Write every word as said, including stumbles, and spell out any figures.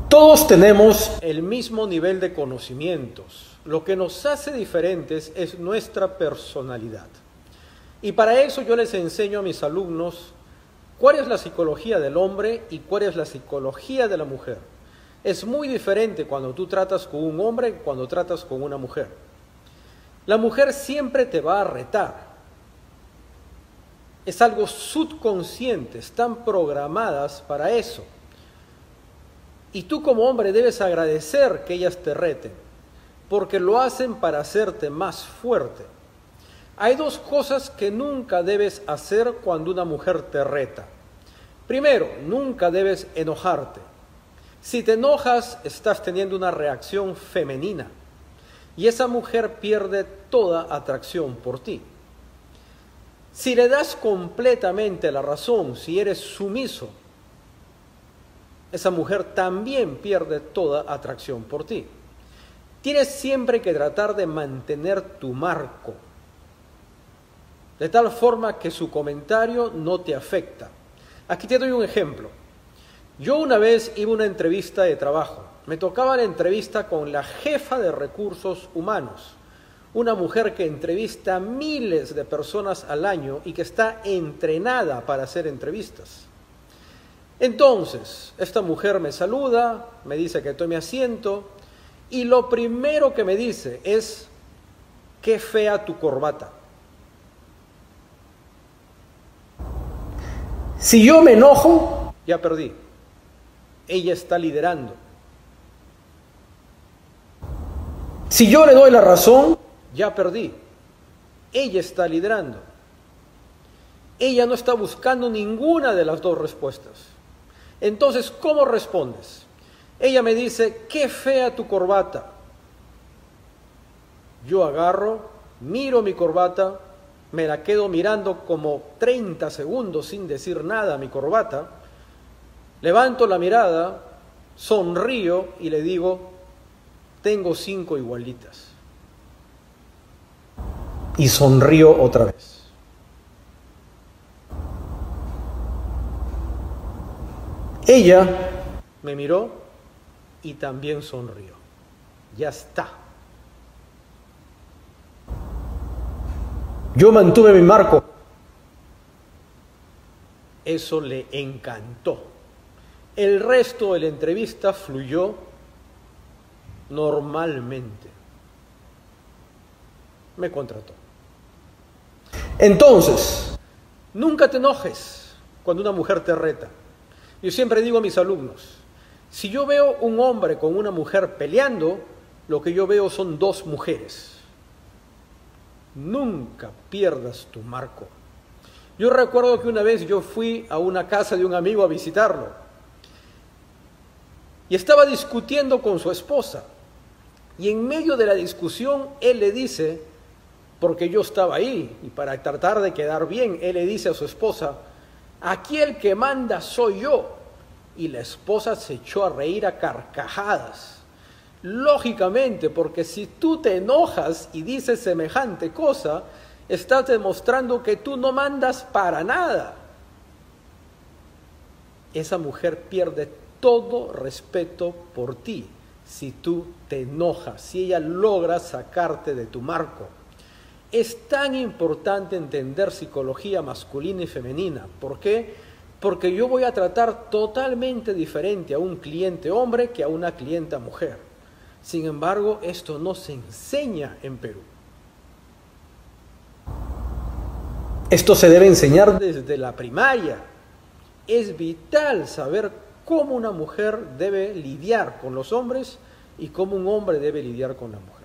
Todos tenemos el mismo nivel de conocimientos. Lo que nos hace diferentes es nuestra personalidad. Y para eso yo les enseño a mis alumnos cuál es la psicología del hombre y cuál es la psicología de la mujer. Es muy diferente cuando tú tratas con un hombre que cuando tratas con una mujer. La mujer siempre te va a retar. Es algo subconsciente, están programadas para eso. Y tú como hombre debes agradecer que ellas te reten, porque lo hacen para hacerte más fuerte. Hay dos cosas que nunca debes hacer cuando una mujer te reta. Primero, nunca debes enojarte. Si te enojas, estás teniendo una reacción femenina y esa mujer pierde toda atracción por ti. Si le das completamente la razón, si eres sumiso, esa mujer también pierde toda atracción por ti. Tienes siempre que tratar de mantener tu marco, de tal forma que su comentario no te afecta. Aquí te doy un ejemplo. Yo una vez iba a una entrevista de trabajo. Me tocaba la entrevista con la jefa de recursos humanos, una mujer que entrevista a miles de personas al año y que está entrenada para hacer entrevistas. Entonces, esta mujer me saluda, me dice que tome asiento y lo primero que me dice es: qué fea tu corbata. Si yo me enojo, ya perdí. Ella está liderando. Si yo le doy la razón, ya perdí. Ella está liderando. Ella no está buscando ninguna de las dos respuestas. Entonces, ¿cómo respondes? Ella me dice: qué fea tu corbata. Yo agarro, miro mi corbata, me la quedo mirando como treinta segundos sin decir nada a mi corbata, levanto la mirada, sonrío y le digo: tengo cinco igualitas. Y sonrío otra vez. Ella me miró y también sonrió. Ya está. Yo mantuve mi marco. Eso le encantó. El resto de la entrevista fluyó normalmente. Me contrató. Entonces, nunca te enojes cuando una mujer te reta. Yo siempre digo a mis alumnos, si yo veo un hombre con una mujer peleando, lo que yo veo son dos mujeres. Nunca pierdas tu marco. Yo recuerdo que una vez yo fui a una casa de un amigo a visitarlo y estaba discutiendo con su esposa y en medio de la discusión él le dice, porque yo estaba ahí y para tratar de quedar bien, él le dice a su esposa: aquí el que manda soy yo. Y la esposa se echó a reír a carcajadas. Lógicamente, porque si tú te enojas y dices semejante cosa, estás demostrando que tú no mandas para nada. Esa mujer pierde todo respeto por ti si tú te enojas, si ella logra sacarte de tu marco. Es tan importante entender psicología masculina y femenina. ¿Por qué? Porque yo voy a tratar totalmente diferente a un cliente hombre que a una clienta mujer. Sin embargo, esto no se enseña en Perú. Esto se debe enseñar desde la primaria. Es vital saber cómo una mujer debe lidiar con los hombres y cómo un hombre debe lidiar con la mujer.